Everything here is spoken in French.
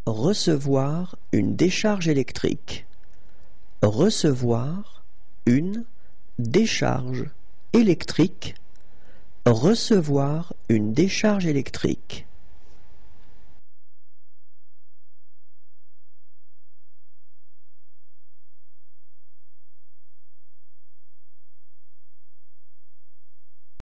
Recevoir une décharge électrique. Recevoir une décharge électrique. Recevoir une décharge électrique.